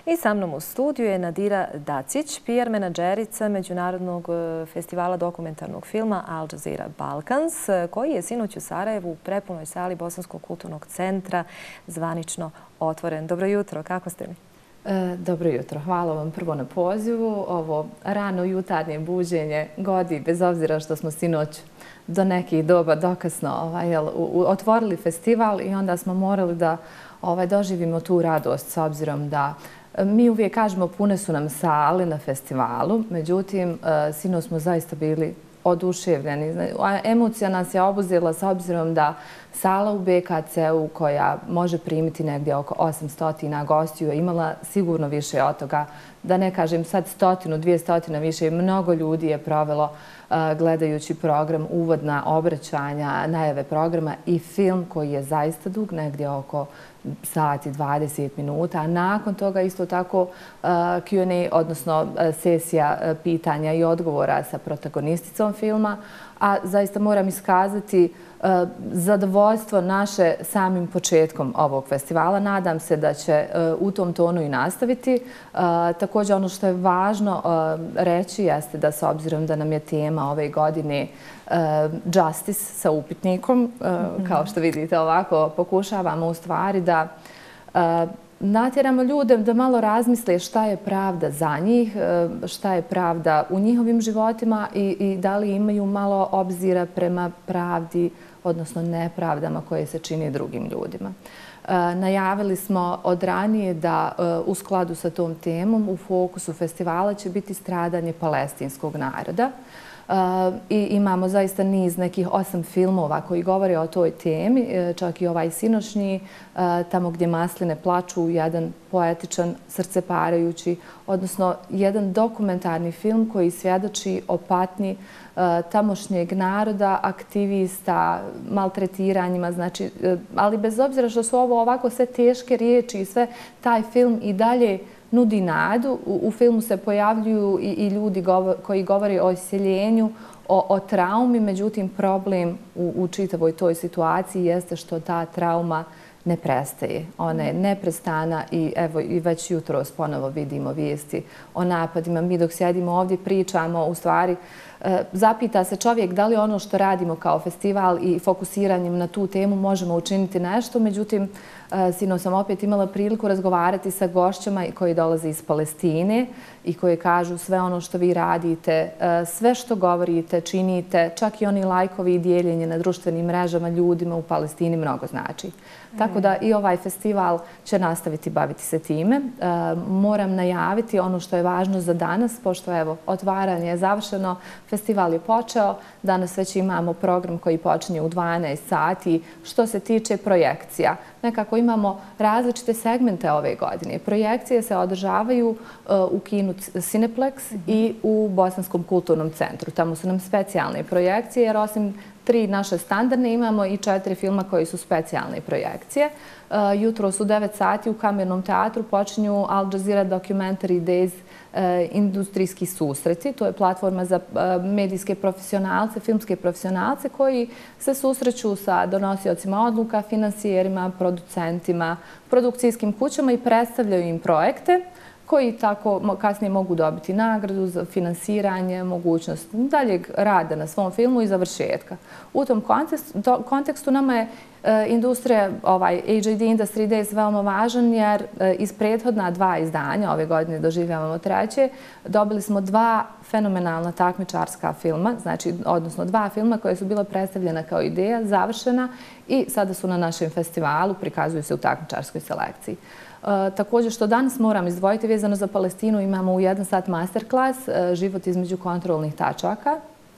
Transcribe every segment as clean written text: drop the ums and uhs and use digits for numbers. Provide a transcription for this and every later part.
I sa mnom u studiju je Nadira Dacić, PR menadžerica Međunarodnog festivala dokumentarnog filma Al Jazeera Balkans, koji je sinoć u Sarajevu u prepunoj sali Bosanskog kulturnog centra zvanično otvoren. Dobro jutro, kako ste mi? Dobro jutro. Hvala vam prvo na pozivu. Ovo rano jutarnje buđenje godi, bez obzira što smo sinoć do nekih doba dokasno otvorili festival i onda smo morali da doživimo tu radost s obzirom da mi uvijek kažemo pune su nam sale na festivalu, međutim sinoć smo zaista bili oduševljeni. Emocija nas je obuzela s obzirom da sala u BKC-u koja može primiti negdje oko 800 gostiju je imala sigurno više od toga. Da ne kažem sad 100, 200 više. Mnogo ljudi je provelo gledajući program, uvodna obraćanja, najave programa i film koji je zaista dug, negdje oko sat i 20 minuta. A nakon toga isto tako Q&A, odnosno sesija pitanja i odgovora sa protagonisticom filma. A zaista moram iskazati zadovoljstvo naše samim početkom ovog festivala. Nadam se da će u tom tonu i nastaviti. Također ono što je važno reći jeste da s obzirom da nam je tema ove godine Justice sa upitnikom, kao što vidite ovako pokušavamo u stvari da natjeramo ljude da malo razmisle šta je pravda za njih, šta je pravda u njihovim životima i da li imaju malo obzira prema pravdi, odnosno nepravdama koje se čini drugim ljudima. Najavili smo od ranije da u skladu sa tom temom u fokusu festivala će biti stradanje palestinskog naroda. I imamo zaista niz nekih 8 filmova koji govore o toj temi, čak i ovaj sinoćnji, Tamo gdje masline plaču, jedan poetičan, srceparajući, odnosno jedan dokumentarni film koji svjedoči o patnji tamošnjeg naroda, aktivista, maltretiranjima, znači, ali bez obzira što su ovo ovako sve teške riječi i sve, taj film i dalje nudi nadu. U filmu se pojavljuju i ljudi koji govore o iseljenju, o traumi, međutim problem u čitavoj toj situaciji jeste što ta trauma ne prestaje. Ona je neprestana i evo i već jutros ponovo vidimo vijesti o napadima. Mi dok sjedimo ovdje pričamo, u stvari zapita se čovjek da li ono što radimo kao festival i fokusiranjem na tu temu možemo učiniti nešto. Međutim, sinoć sam opet imala priliku razgovarati sa gošćama koji dolaze iz Palestine i koji kažu sve ono što vi radite, sve što govorite, činite, čak i oni lajkovi i dijeljenje na društvenim mrežama ljudima u Palestini mnogo znači. Tako da i ovaj festival će nastaviti baviti se time. Moram najaviti ono što je važno za danas, pošto evo, otvaranje je završeno, festival je počeo, danas već imamo program koji počinje u 12 sati. Što se tiče projekcija, nekako imamo različite segmente ove godine. Projekcije se održavaju u kinu Cineplex i u Bosanskom kulturnom centru. Tamo su nam specijalne projekcije, jer osim 3 naše standardne imamo i 4 filma koji su specijalne projekcije. Jutros u 9 sati u Kamernom teatru počinju Al Jazeera Documentary Days industrijski susreti. To je platforma za medijske profesionalce, filmske profesionalce koji se susreću sa donosiocima odluka, finansijerima, producentima, produkcijskim kućama i predstavljaju im projekte koji tako kasnije mogu dobiti nagradu za finansiranje, mogućnost daljeg rada na svom filmu i završetka. U tom kontekstu nama je industrija, AJD Industry Days veoma važan jer iz prethodna 2 izdanja, ove godine doživljavamo 3. dobili smo 2 fenomenalna takmičarska filma, znači odnosno 2 filma koje su bila predstavljena kao ideja, završena i sada su na našem festivalu, prikazuju se u takmičarskoj selekciji. Također što danas moram izdvojiti vezano za Palestinu, imamo u 1 sat masterclass Život između kontrolnih tačaka.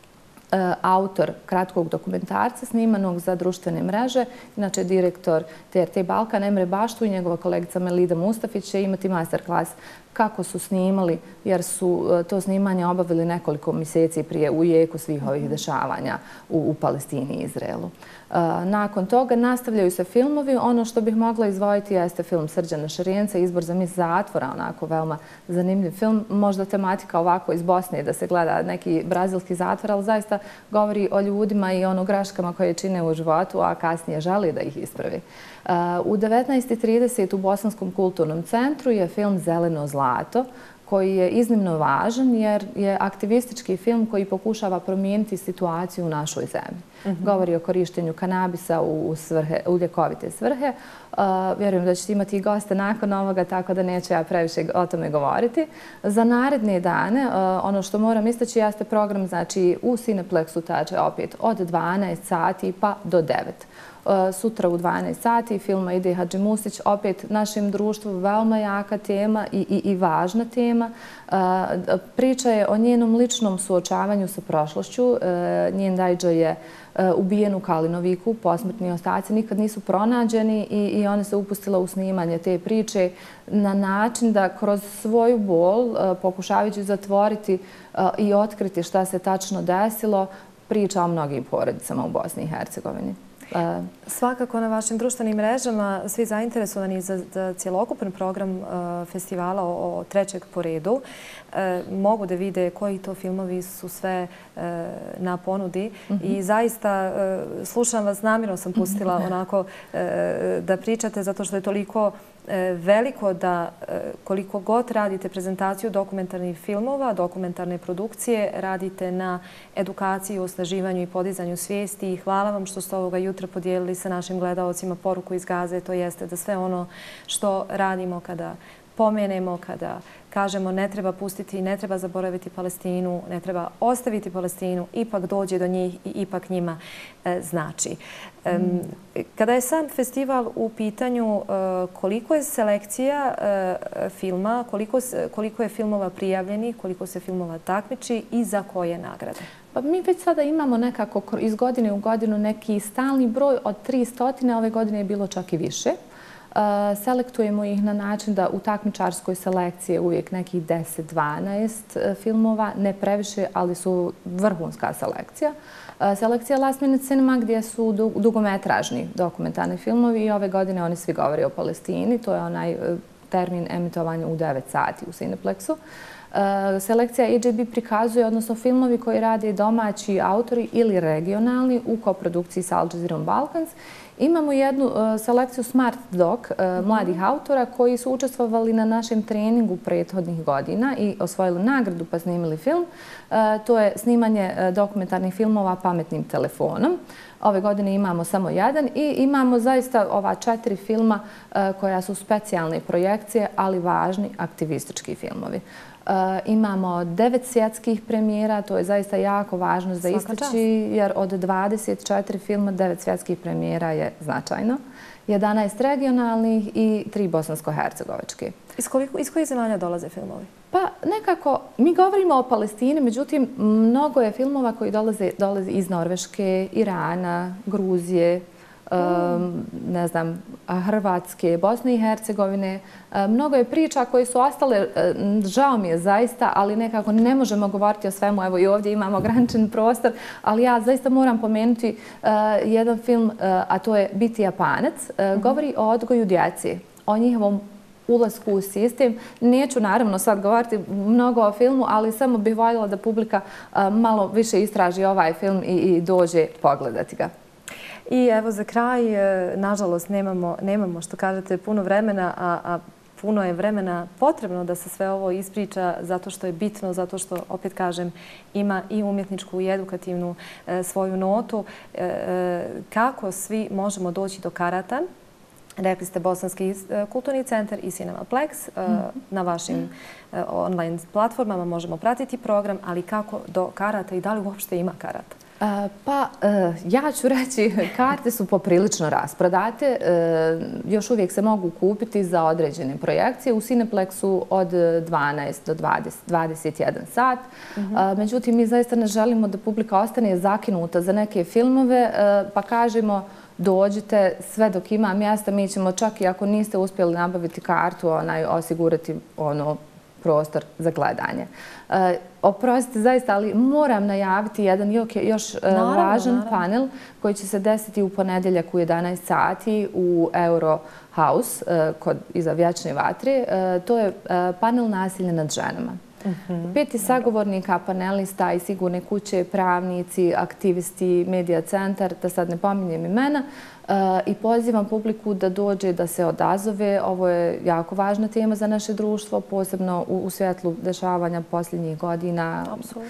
Autor kratkog dokumentarca snimanog za društvene mreže, inače direktor TRT Balkan Emre Baštu i njegova kolegica Melida Mustafić će imati masterclass kako su snimali, jer su to snimanje obavili nekoliko mjeseci prije u jeku svih ovih dešavanja u Palestini i Izraelu. Nakon toga nastavljaju se filmovi. Ono što bih mogla izdvojiti jeste film Srđana Šarijenca, Izbor za mis zatvora, onako veoma zanimljiv film. Možda tematika ovako iz Bosne da se gleda neki brazilski zatvor, ali zaista govori o ljudima i ono greškama koje čine u životu, a kasnije želi da ih ispravi. U 19:30 u Bosanskom kulturnom centru je film Zeleno zlato, koji je iznimno važan jer je aktivistički film koji pokušava promijeniti situaciju u našoj zemlji. Govori o korištenju kanabisa u ljekovite svrhe. Vjerujem da ćete imati i goste nakon ovoga, tako da neću ja previše o tome govoriti. Za naredne dane, ono što moram istaći jeste program, znači u Cineplexu tače opet od 12 sati pa do 9. Sutra u 12 sati filma ide Hadži Mustić, opet našem društvu veoma jaka tema i važna tema. Priča je o njenom ličnom suočavanju sa prošlošću. Njen dajđa je ubijen u Kalinoviku, posmrtni ostaci nikad nisu pronađeni i ona se upustila u snimanje te priče na način da kroz svoju bol, pokušavajući zatvoriti i otkriti šta se tačno desilo, priča o mnogim porodicama u Bosni i Hercegovini. Svakako na vašim društvenim mrežama svi zainteresovani za cjelokupan program festivala o trećeg po redu mogu da vide koji to filmovi su sve na ponudi i zaista slušam vas, namjerno sam pustila onako da pričate zato što je toliko veliko da koliko god radite prezentaciju dokumentarnih filmova, dokumentarne produkcije, radite na edukaciji, osnaživanju i podizanju svijesti i hvala vam što ste ovoga jutra podijelili sa našim gledaocima poruku iz Gaze, to jeste da sve ono što radimo kada pomenemo, kada kažemo ne treba pustiti, ne treba zaboraviti Palestinu, ne treba ostaviti Palestinu, ipak dođe do njih i ipak njima znači. Kada je sam festival u pitanju, koliko je selekcija filma, koliko je filmova prijavljenih, koliko se filmova takmiči i za koje nagrade? Pa mi već sada imamo nekako iz godine u godinu neki stalni broj od 300, ove godine je bilo čak i više. Selektujemo ih na način da u takmičarskoj selekciji je uvijek nekih 10-12 filmova, ne previše, ali su vrhunska selekcija. Selekcija Last Minute Cinema gdje su dugometražni dokumentarni filmovi i ove godine oni svi govore o Palestini. To je onaj termin emitovanja u 9 sati u Cineplexu. Selekcija EJB prikazuje, odnosno filmovi koji rade domaći autori ili regionalni u koprodukciji sa Al Jazeerom Balkans. Imamo jednu selekciju Smart Doc mladih autora koji su učestvovali na našem treningu prethodnih godina i osvojili nagradu pa snimili film. To je snimanje dokumentarnih filmova pametnim telefonom. Ove godine imamo samo jedan i imamo zaista ova 4 filma koja su specijalne projekcije, ali važni aktivistički filmovi. Imamo 9 svjetskih premijera, to je zaista jako važno za istaći jer od 24 filma 9 svjetskih premijera je značajno. 11 regionalnih i 3 bosansko-hercegovačke. Iz kojih zemalja dolaze filmovi? Pa nekako, mi govorimo o Palestini, međutim mnogo je filmova koji dolaze iz Norveške, Irana, Gruzije, ne znam, Hrvatske, Bosne i Hercegovine. Mnogo je priča koje su ostale, žao mi je zaista, ali nekako ne možemo govoriti o svemu. Evo i ovdje imamo ograničen prostor, ali ja zaista moram pomenuti jedan film, a to je Biti Japanac. Govori o odgoju djece, o njihovom ulasku u sistem. Neću naravno sad govoriti mnogo o filmu, ali samo bih voljela da publika malo više istraži ovaj film i dođe pogledati ga. I evo za kraj, nažalost, nemamo što kažete puno vremena, a puno je vremena potrebno da se sve ovo ispriča zato što je bitno, zato što, opet kažem, ima i umjetničku i edukativnu svoju notu. Kako svi možemo doći do karata? Rekli ste Bosanski kulturni centar i Cinemaplex. Na vašim online platformama možemo pratiti program, ali kako do karata i da li uopšte ima karata? Pa, ja ću reći, karte su poprilično rasprodate. Još uvijek se mogu kupiti za određene projekcije u Cineplexu od 12 do 21 sat. Međutim, mi zaista ne želimo da publika ostane zakinuta za neke filmove, pa kažemo dođite sve dok ima mjesta. Mi ćemo čak i ako niste uspjeli nabaviti kartu, osigurati prostor za gledanje. Oprostite zaista, ali moram najaviti jedan još važan panel koji će se desiti u ponedeljak u 11 sati u Eurohouse iza Vječne vatre. To je panel nasilja nad ženama. 5 sagovornika, panelista i Sigurne kuće, pravnici, aktivisti, medija centar, da sad ne pominjem imena, i pozivam publiku da dođe, da se odazove. Ovo je jako važna tema za naše društvo, posebno u svjetlu dešavanja posljednjih godina.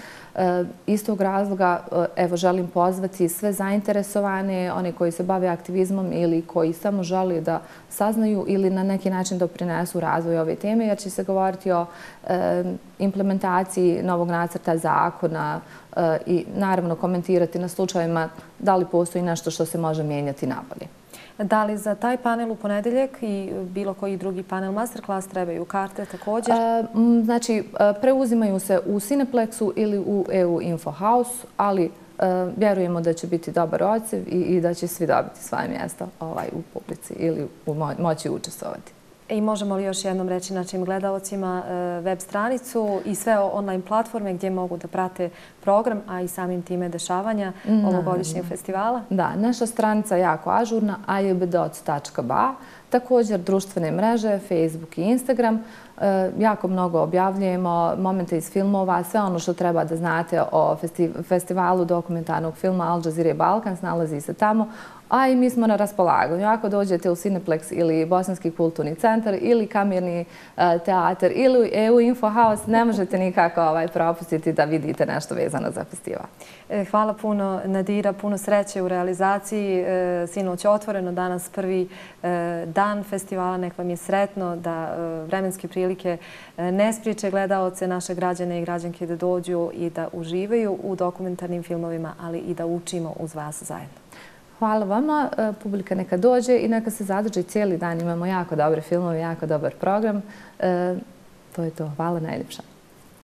Iz tog razloga želim pozvati sve zainteresovane, one koji se bave aktivizmom ili koji samo žele da saznaju ili na neki način doprinesu razvoju ove teme, jer će se govoriti o implementaciji novog nacrta zakona i naravno komentirati na slučajevima da li postoji nešto što se može mijenjati nabolje. Da li za taj panel u ponedeljak i bilo koji drugi panel masterclass trebaju karte također? Znači, preuzimaju se u Cineplexu ili u EU Info House, ali vjerujemo da će biti dobar odsev i da će svi dobiti svoje mjesto u publici ili moći učestvovati. I možemo li još jednom reći našim gledalcima web stranicu i sve online platforme gdje mogu da prate program, a i samim time dešavanja ovogodišnjeg festivala? Da, naša stranica je jako ažurna, ajbdoc.ba. Također društvene mreže, Facebook i Instagram. Jako mnogo objavljujemo momente iz filmova, sve ono što treba da znate o festivalu dokumentarnog filma Al Jazeera Balkans nalazi se tamo. A i mi smo na raspolaganju. Ako dođete u Cineplex ili Bosanski kulturni centar ili Kamerni teatar ili EU Info House, ne možete nikako propustiti da vidite nešto vezano za festival. Hvala puno, Nadira, puno sreće u realizaciji. Sinoć je otvoreno, danas prvi dan festivala. Nek vam je sretno da vremenske prilike ne spriječe gledaoce, naše građane i građanke da dođu i da uživaju u dokumentarnim filmovima, ali i da učimo uz vas zajedno. Hvala vama, publika neka dođe i neka se zadrži cijeli dan. Imamo jako dobre filmove, jako dobar program. To je to. Hvala najljepša.